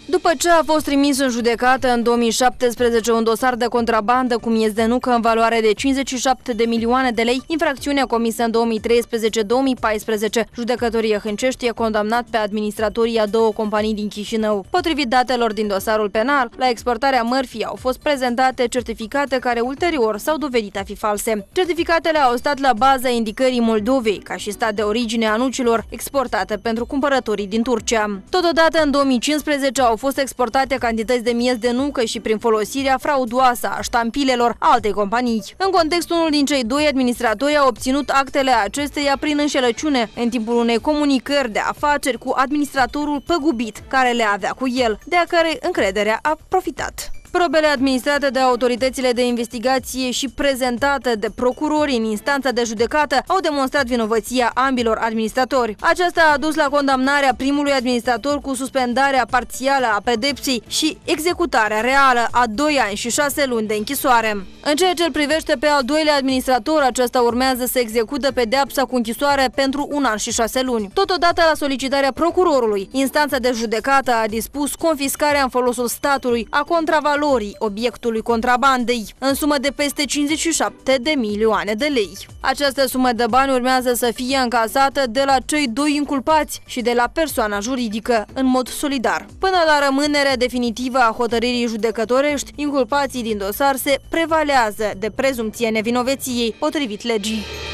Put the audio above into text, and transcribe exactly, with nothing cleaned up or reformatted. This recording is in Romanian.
După ce a fost trimis în judecată în două mii șaptesprezece un dosar de contrabandă cu miez de nucă în valoare de cincizeci și șapte de milioane de lei, infracțiunea comisă în două mii treisprezece două mii paisprezece, judecătoria Hâncești i-a condamnat pe administratorii a două companii din Chișinău. Potrivit datelor din dosarul penal, la exportarea mărfii au fost prezentate certificate care ulterior s-au dovedit a fi false. Certificatele au stat la baza indicării Moldovei ca și stat de origine a nucilor exportate pentru cumpărătorii din Turcia. Totodată, în două mii cincisprezece au fost exportate cantități de miez de nucă și prin folosirea frauduoasă a ștampilelor altei companii. În contextul, unul din cei doi administratori a obținut actele acesteia prin înșelăciune în timpul unei comunicări de afaceri cu administratorul păgubit care le avea cu el, de a care încrederea a profitat. Probele administrate de autoritățile de investigație și prezentate de procurori în instanța de judecată au demonstrat vinovăția ambilor administratori. Aceasta a dus la condamnarea primului administrator cu suspendarea parțială a pedepsei și executarea reală a doi ani și șase luni de închisoare. În ceea ce îl privește pe al doilea administrator, acesta urmează să execute pedeapsa cu închisoare pentru un an și șase luni. Totodată, la solicitarea procurorului, instanța de judecată a dispus confiscarea în folosul statului a contravalorii obiectului contrabandei, în sumă de peste cincizeci și șapte de milioane de lei. Această sumă de bani urmează să fie încasată de la cei doi inculpați și de la persoana juridică, în mod solidar. Până la rămânerea definitivă a hotărârii judecătorești, inculpații din dosar se prevalează de prezumție nevinovăției, potrivit legii.